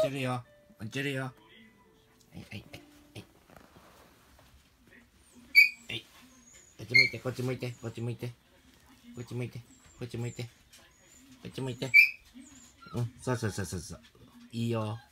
ちるよ。落ちるよ。はいはいはいはい。こっち向いて、こっち向いて、こっち向いて。こっち向いて、こっち向いて。こっち向いて。うん、そうそうそうそうそう。いいよ。